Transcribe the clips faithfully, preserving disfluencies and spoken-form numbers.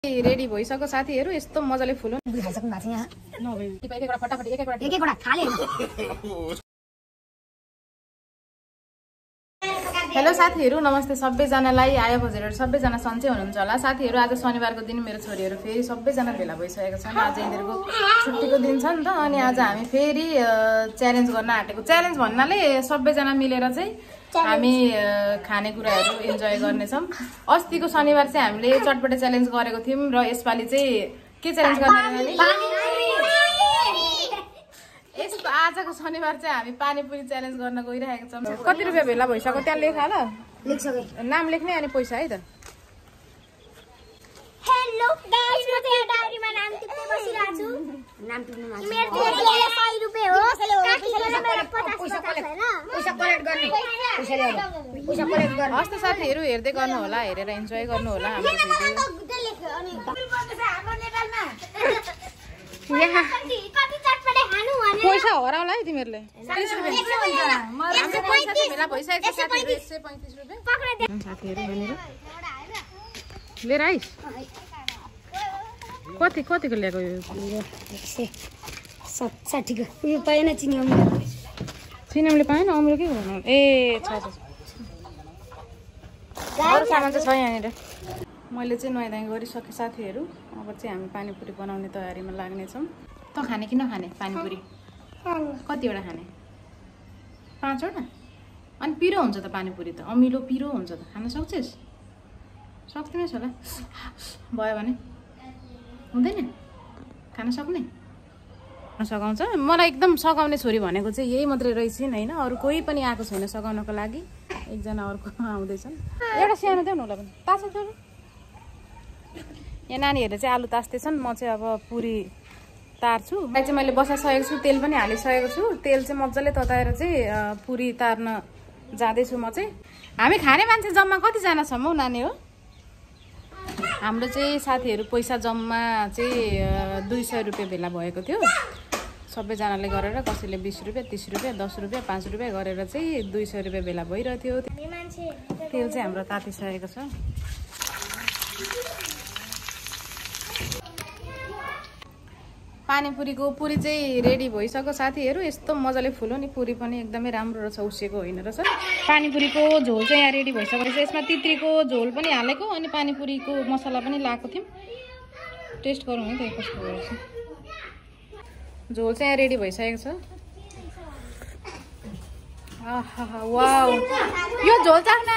Ready भइसक्यो साथीहरु यस्तो मजाले फुल्यो नि खाइसक्नु भएको छ यहाँ नभए एक एकवटा फटाफट एक एकवटा एक एकवटा खाले हेलो साथीहरु नमस्ते सबैजनालाई आयो बजेर सबैजना सन्चै हुनुहुन्छ होला साथीहरु आज शनिबारको दिन मेरो छोरीहरु फेरि सबैजना भेला भइसकेको छन् आज यिनीहरुको छुट्टीको दिन छ नि त अनि आज हामी फेरि च्यालेन्ज गर्न आटेको च्यालेन्ज भन्नाले सबैजना मिलेर चाहिँ हामी खानेकुराहरु इन्जोय गर्नेछौं अस्तिको शनिबार चाहिँ हामीले चटपटे च्यालेन्ज गरेको थियौं र यसपालि चाहिँ के च्यालेन्ज गर्ने यसको आजको शनिबार चाहिँ हामी पानीपुरी च्यालेन्ज गर्न गइरहेका छौं कति रुपैयाँ भेला भइसक्यो त्यहाँ लेखा ल लेख्सके नाम लेख्ने अनि पैसा है त हेलो गाइस म चाहिँ डायरीमा नाम टिप्दै बसिरहेको छु नाम टिप्नु माछ मेरो चाहिँ सय रुपैयाँ हो मेरो पचास हैन पैसा कलेक्ट गर्ने पैसा ल्याऊ पैसा कलेक्ट गर्ने हस्त साथीहरु हेर्दै गर्नु होला हेरेर इन्जोय गर्नु होला हाम्रो भिडियो लेख्यो अनि हाम्रो नेपालमा यहाँ कति चटपटे खानु भने पैसा हराउला है तिमीहरुले तीस रुपैयाँ हाम्रो पैसा चाहिँ भेला भइसकेको छ साथीहरु एक सय पैंतीस रुपैयाँ पक्रेदे साथीहरु भनेर लिएर आइस कति कतिको ल्याएको यो एक सय साठी को यो पाएन चिनी अमृत चिनीले पाएन अमृत के गर्नु ए छ छ अरु सामान चाहिँ छ यहाँनिर मैले चाहिँ नुहाइधुवाइ गरिसके साथीहरु अब चाहिँ हामी पानीपुरी बनाउने तयारीमा लाग्नेछौँ त खाने कि नखाने पानीपुरी कतिवटा खाने पाँचवटा अनि पिरो हुन्छ त पानीपुरी त अमिलो पिरो हुन्छ त खान सक्छस् सक्दैनस् होला भयो भने हुँदैन खान सक्ने सघाउँछ मलाई एकदम सघाउने छोरी भनेको चाहिँ यही मात्रै रहेछन् हैन अरु कोही पनि आएको छैन सघाउनको लागि एकजना अर्को आउँदैछन् एउटा सानो देऊ न होला पनि तास छोरी यहाँ नानीहरुले चाहिँ आलु तास्दैछन् म चाहिँ अब पुरी तार्छु अहिले चाहिँ मैले बसाइसकेको छु तेल पनि हालिसकेको छु तेल चाहिँ मज्जाले तताएर चाहिँ पुरी तार्न जाँदैछु म चाहिँ हामी खाने मान्छे जम्मा कतिजना छौँ हौ नानी हो हाम्रो चाहिँ साथीहरु पैसा जम्मा चाहिँ दुई सय रुपैयाँ भेला भएको थियो सबैजनाले गरेर कसैले बीस रुपैयाँ तीस रुपैयाँ दस रुपैयाँ पाँच रुपैयाँ गरेर चाहिँ दुई सय रुपैयाँ भेला भइरहेको थियो तेल चाहिँ हाम्रो तातिसकेको छ पानीपुरीको पुरी चाहिँ रेडी भइसक्यो साथीहरु यस्तो मजाले फुल्यो नि पुरी पनि एकदमै राम्रो रहेछ उसिएको होइन रहेछ पानीपुरीको झोल चाहिँ यहाँ रेडी भइसक्यो रहेछ यसमा तित्रीको झोल पनि हालेको अनि पानीपुरीको मसला पनि लाएको थियौं टेस्ट गरौँ है त कस्तो रहेछ झोल चाहिँ यहाँ रेडी भइसकेको छ आहा वाउ यो झोल चाख्न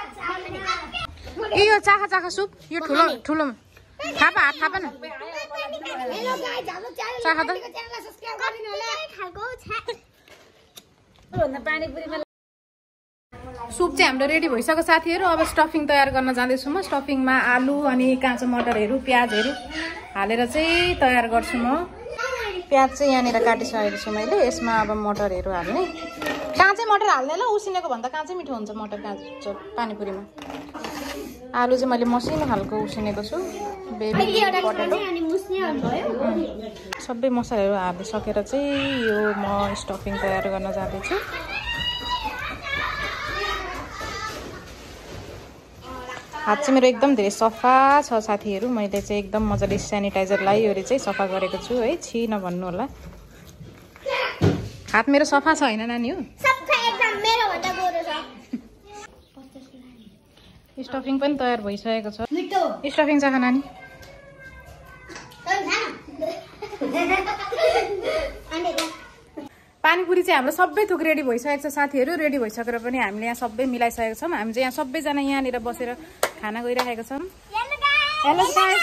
ए यो चाखा चाखा सुप यो ठुलो ठुलो थापा हात थापा न हेलो गाइस हाम्रो च्यानल चाखा त च्यानललाई सब्स्क्राइब गरिदिनु होला खालको छ भन्दा पानीपुरीमा सुप चाहिँ हाम्रो रेडी भइसक्यो साथीहरु अब स्टफिङ तयार गर्न जाँदैछु म स्टफिङमा आलु अनि काँचो मटरहरु प्याजहरु हालेर चाहिँ तयार गर्छु म प्याज चाहिँ यहाँनिर काटिसकेको छु मैले यसमा अब मटरहरु हाल्ने काँचै मटर हाल्ने ल उसिनेको भन्दा काँचै मिठो हुन्छ मटर काँचो पानीपुरीमा आलु चाहिँ मैले मसिनो खालको उसिनेको छु बेबी पटेटो सबै मसलाहरु हालिसकेर चाहिँ यो म स्टफिङ तयार गर्न जाँदैछु हात चाहिँ मेरो एकदम धेरै सफा छ साथीहरु मैले चाहिँ एकदम मजाले स्यानिटाइजर लाइओरी चाहिँ सफा गरेको छु है छि नभन्नु होला हात मेरो सफा छ हैन नानी हो सफा एकदम मेरो भन्दा गोरो छ स्टफिङ पनि तयार भइसकेको छ स्टफिङ चाख नानी पानीपुरी चाहिँ हाम्रो सबै थोक रेडी भइसकेको छ साथीहरु रेडी भइसकेर पनि हामीले यहाँ सबै मिलाइसकेको छौं हामी चाहिँ यहाँ सबैजना यहाँनिर बसेर खाना गइरहेका छौं हेलो गाइस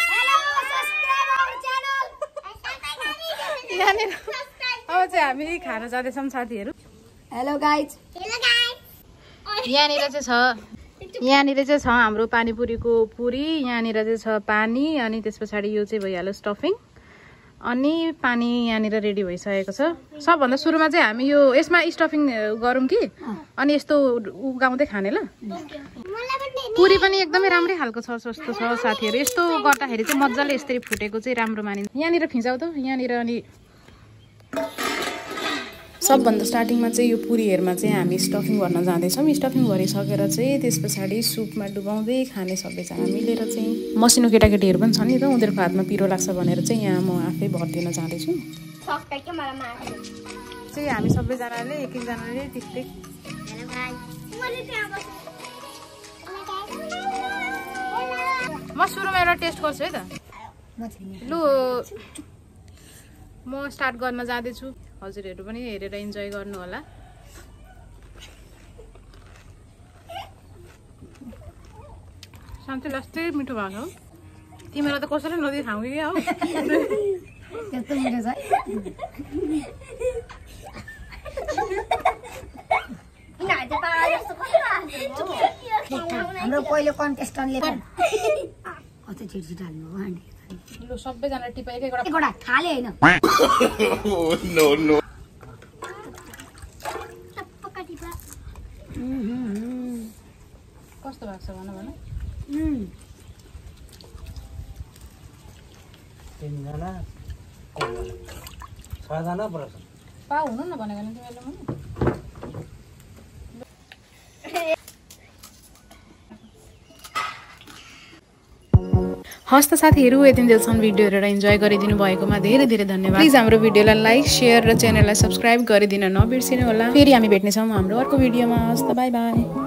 यहाँनिर अब चाहिँ हामी खाना जाँदैछौँ साथीहरु हेलो गाइस हेलो गाइस यहाँनिर चाहिँ छ यहाँनिर चाहिँ छ हाम्रो पानीपुरीको पुरी यहाँनिर चाहिँ छ पानी अनि त्यसपछि यो चाहिँ भइहाल्यो स्टफिङ अनि पानी यहाँनिर रेडी भइसकेको छ सबभन्दा सुरुमा चाहिँ हामी यो यसमा स्टफिङ गरौँ कि अनि यस्तो उगाउँदै खाने ल पुरी पनि एकदमै राम्रै खालको छ जस्तो छ साथीहरु यस्तो गर्दाखेरि चाहिँ मज्जाले यसरी फुटेको चाहिँ राम्रो मानिन्छ यहाँनिर फिजाउ त यहाँनिर अनि सबभन्दा स्टार्टिङमा चाहिँ यो पुरीहरूमा चाहिँ हामी स्टफिङ गर्न जाँदैछौँ। स्टफिङ गरिसकेर चाहिँ त्यस पछाडि सुपमा डुबाउँदै खाने सबैजना मिलेर चाहिँ मसिनो केटाकेटीहरू पनि छ नि त, उनीहरूको हातमा पिरो लाग्छ भनेर चाहिँ यहाँ म आफै भर दिन जाँदैछु। चाहिँ हामी सबैजनाले एक एकजनाले टिक टिक म सुरुमा एउटा टेस्ट गर्छु है त। लु म स्टार्ट गर्न जाँदैछु, हजुरहरू पनि हेरेर इन्जोय गर्नु होला। शान्ति लास्टै मिठो भएको हो। तिमीलाई त कसैले नदिए खाऊ कि क्या हो त्यस्तो मिठो छ हाम्रो पहिलो कन्टेस्टन्टले कस्तो छिटो हाल्नु हो। लु सबैजना टिपा एक एकवटा एकवटा खाले होइन नो नो कस्तो भएको छ भन भन। तिनजना छजना पर्छ पा हुनु न भनेको नि तिमीले मलाई। हस् त साथीहरू, यति जेलसम्म भिडियो हेरेर इन्जोय गरिदिनु भएकोमा धेरै धेरै धन्यवाद। प्लिज हाम्रो भिडियोलाई लाइक सेयर र च्यानललाई सब्सक्राइब गरिदिन नबिर्सिनु होला। फेरि हामी भेट्नेछौँ हाम्रो अर्को भिडियोमा। हस् त बाई बाई।